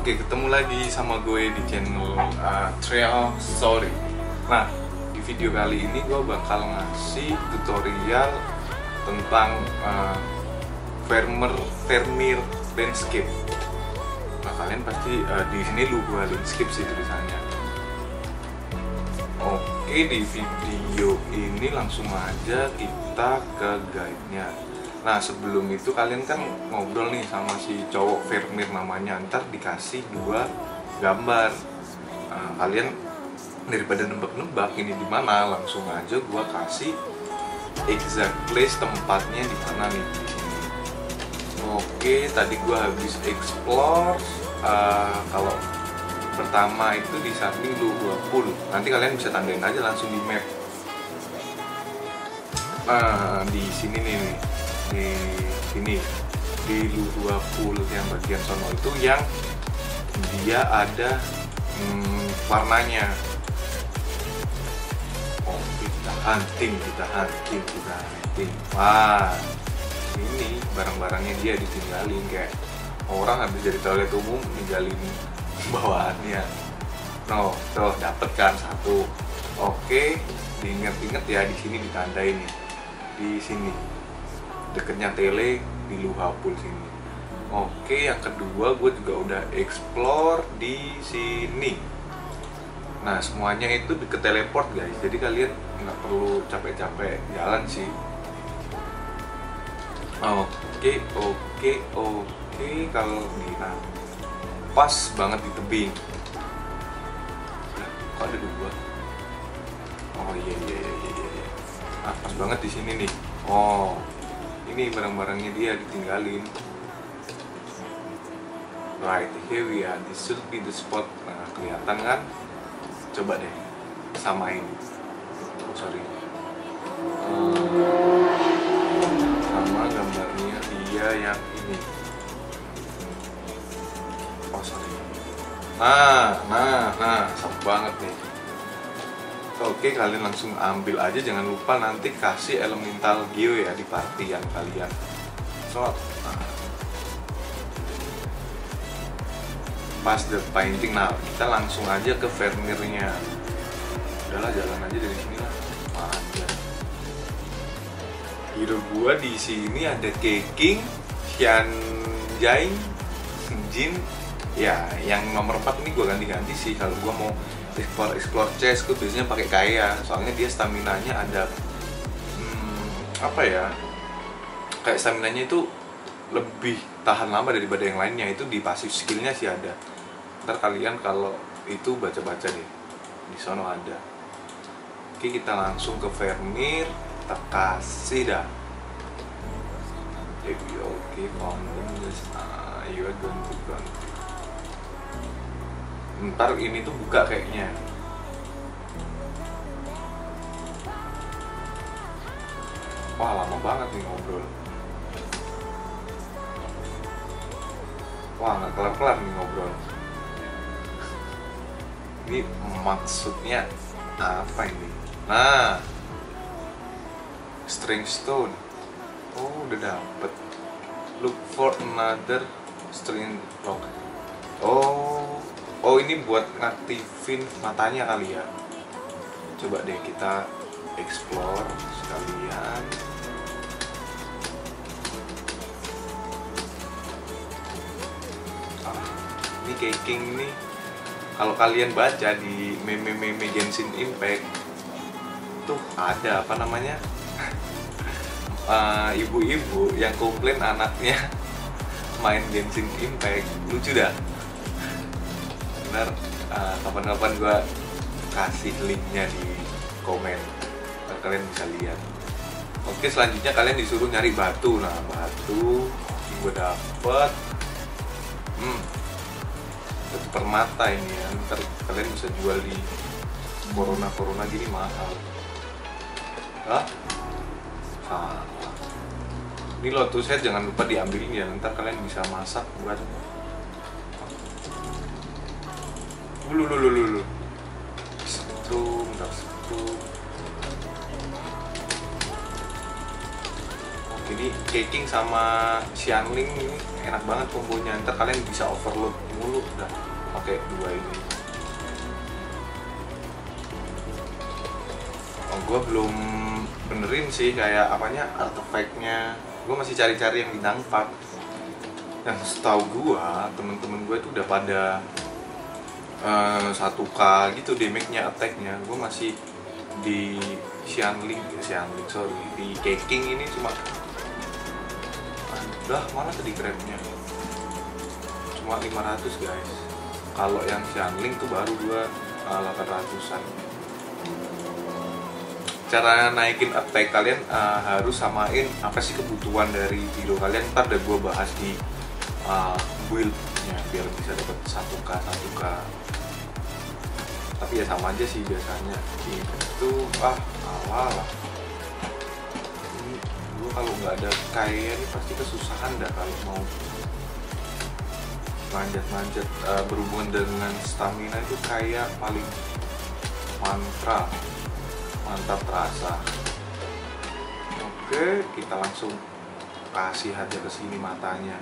Oke, ketemu lagi sama gue di channel Trail Story. Nah, di video kali ini gue bakal ngasih tutorial tentang Vermeer landscape. Nah, kalian pasti di sini Lua landscape sih tulisannya. Oke, di video ini langsung aja kita ke guide-nya. Nah, sebelum itu kalian kan ngobrol nih sama si cowok Vermeer namanya, ntar dikasih 2 gambar. Nah, kalian daripada nebak-nebak ini di mana, langsung aja gua kasih exact place tempatnya di mana nih, di sini. Oke, tadi gua habis explore. Kalau pertama itu di samping Lua Pool. Nanti kalian bisa tandain aja langsung di map. Di sini nih. Di sini di Lua Pool yang bagian sono itu yang dia ada warnanya. Oh, kita hunting. Wah, ini barang-barangnya dia ditinggalin kayak orang habis dari toilet umum ninggalin bawaannya. No, tuh dapet kan 1. Oke, diinget-inget ya, di sini ditandai nih, di sini deketnya tele di Lua Pool sini. Oke, yang kedua gue juga udah explore di sini. Nah, semuanya itu deket teleport guys, jadi kalian nggak perlu capek-capek jalan sih. Oke, kalau nih, nah, pas banget di tebing. Nah, kok ada 2? Oh iya. Nah, pas banget di sini nih. Oh, ini barang-barangnya dia ditinggalin. Right here we are. This should be the spot. Nah, kelihatan kan? Coba deh samain. Oh, sorry. Sama gambarnya dia yang ini. Oh, sorry. Nah, sama banget nih. Oke, kalian langsung ambil aja, jangan lupa nanti kasih elemental geo ya di partian kalian. Pas the painting, nah kita langsung aja ke Vermeernya. Udahlah, jalan aja dari sini lah. Aja. Hero gua di sini ada Keqing, Xianjai, Jin. Ya, yang nomor 4 ini gua ganti-ganti sih kalau gua mau explore chest. Gue biasanya pakai Kaya, soalnya dia staminanya ada apa ya, kayak staminanya itu lebih tahan lama daripada yang lainnya. Itu di pasif skillnya sih ada. Ntar kalian kalau itu baca-baca deh, di sono ada. Oke, kita langsung ke Vermeer, kita kasih dah. Oke, you are going to ntar ini tuh buka kayaknya. Wah, lama banget nih ngobrol. Wah, nggak kelar-kelar nih ngobrol. Ini maksudnya apa ini? Nah, string stone. Oh, udah dapet. Look for another string block. Oh, ini buat ngaktifin matanya kali ya. Coba deh kita explore sekalian. Ini Keqing nih. Kalau kalian baca di meme Genshin Impact tuh ada apa namanya? Ibu-ibu yang komplain anaknya main Genshin Impact. Lucu dah. Kapan-kapan gue kasih linknya di komen, kalian bisa lihat. Oke, selanjutnya kalian disuruh nyari batu. Nah, batu gue dapet batu permata ini ya. Ntar kalian bisa jual di corona gini mahal. Salah. Ini lotus head jangan lupa diambilin ya, ntar kalian bisa masak buat lu setrum. Oke, Ini Keqing sama Xianling ini enak banget kombonya. Ntar kalian bisa overload mulu udah pakai dua ini. Oh, gue belum benerin sih kayak apanya artefaknya. Gue masih cari-cari yang bintang 4. Dan setahu gue temen-temen gue tuh udah pada 1K gitu damage-nya, attack-nya. Gue masih di Xianling, sorry, di Keqing ini cuma udah mana tadi grabnya cuma 500 guys. Kalau yang Xianling tuh baru gua 800-an. Cara naikin attack kalian harus samain apa sih kebutuhan dari hero kalian. Ntar udah gua bahas di build-nya biar bisa dapat 1K. Tapi ya sama aja sih biasanya itu awal lah. Gue kalau nggak ada kaya nih pasti kesusahan dah kalau mau manjat berhubungan dengan stamina itu kayak paling mantap terasa. Oke, kita langsung kasih aja ke sini matanya.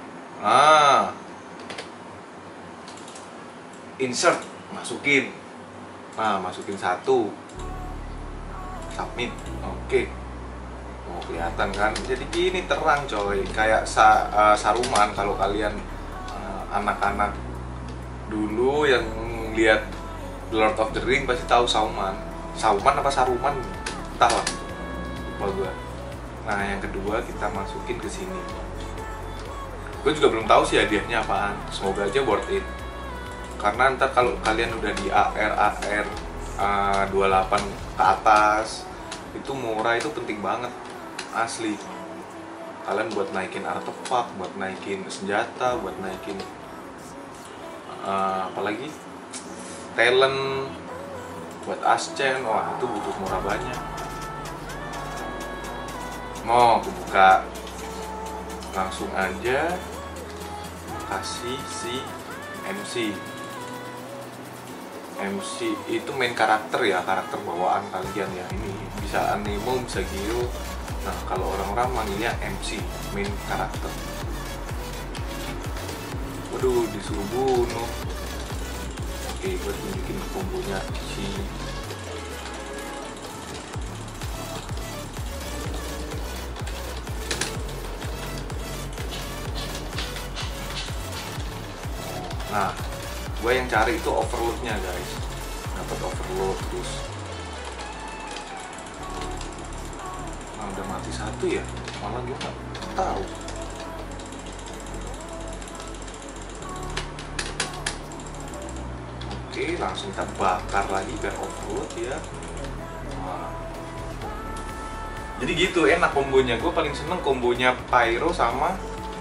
Insert, masukin. Masukin 1, submit. Oke. Oh, kelihatan kan? Jadi gini terang coy, kayak Saruman. Kalau kalian anak-anak dulu yang lihat Lord of the Ring pasti tahu Sauman apa Saruman, entahlah, lupa gue. Nah, yang kedua kita masukin ke sini. Gue juga belum tahu sih hadiahnya apaan. Semoga aja worth it. Karena ntar kalau kalian udah di AR 28 ke atas, itu murah, itu penting banget. Asli, kalian buat naikin artefak, buat naikin senjata, buat naikin apalagi talent, buat Ascen, wah itu butuh murah banyak. Mau aku buka langsung aja, kasih si MC itu main karakter ya, karakter bawaan kalian ya. Ini bisa anemo, bisa giro. Nah, kalau orang-orang manggilnya MC, main karakter. Waduh, disuruh bunuh. Oke, gue tunjukin kombonya si Nah, gue yang cari itu overloadnya guys. Dapat overload terus. Nah, udah mati 1 ya. Malah gue nggak tahu. Oke, langsung kita bakar lagi biar overload ya. Nah. Jadi gitu enak kombonya. Gue paling seneng kombonya Pyro sama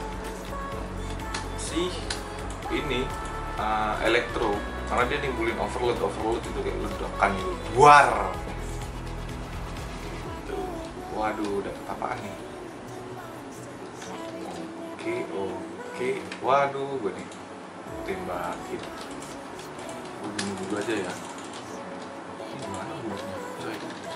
si ini Elektro, karena dia nimbulin overload itu kayak ledakan gitu, buar. Tuh. Waduh, dapet apaan nih? Oke, waduh, gue nih tembakin. Gue bunuh dulu aja ya. Ini gimana buatnya, coy?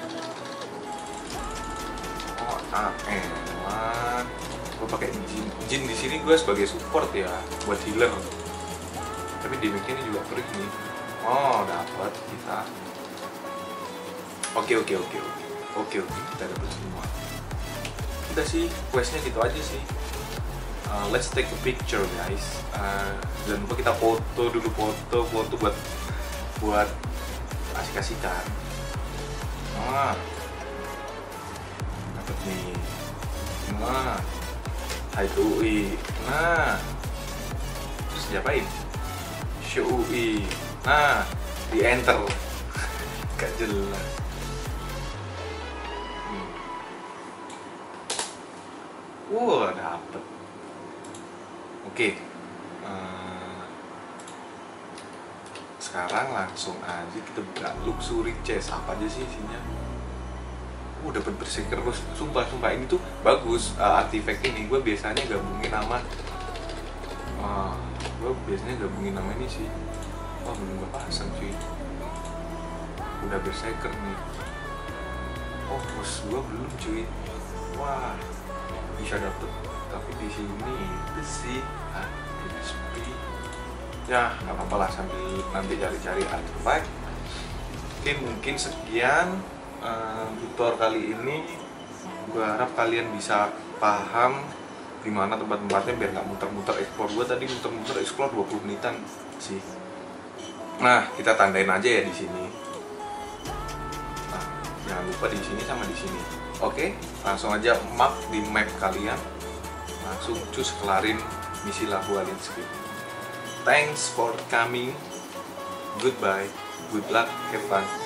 Oh, enak. Gue pakai Jin di sini gue sebagai support ya, buat healer. Tapi damage ini juga klik nih. Oh, dapat kita. Oke, kita dapat semua. Udah sih, questnya gitu aja sih. Let's take a picture guys. Jangan lupa kita foto dulu, foto buat kasih-kasihkan. Dapat nih. Hai UI. Terus diapain? UI. Di enter. Gak jelas. Dapet. Oke. Sekarang langsung aja kita buka luxury chest. Apa aja sih isinya? Dapat berserker terus. Sumpah ini tuh bagus. Artifact ini gue biasanya gabungin sama ini sih. Wah, belum gue pasang sih. Udah berserker nih. Oh, bos gue belum cuy. Wah, bisa dapet. Tapi di sini itu sih tidak sepi. Ya nggak apa-apa lah, sambil nanti cari-cari artifact. Oke, mungkin sekian tutor kali ini. Gue harap kalian bisa paham di mana tempat-tempatnya biar nggak muter-muter explore. Gue tadi muter-muter explore 20 menitan sih. Nah, kita tandain aja ya di sini. Nah, jangan lupa di sini sama di sini. Oke, langsung aja mark di map kalian. Langsung cus kelarin misi Labu Alinscape. Thanks for coming. Goodbye. Good luck. Have fun.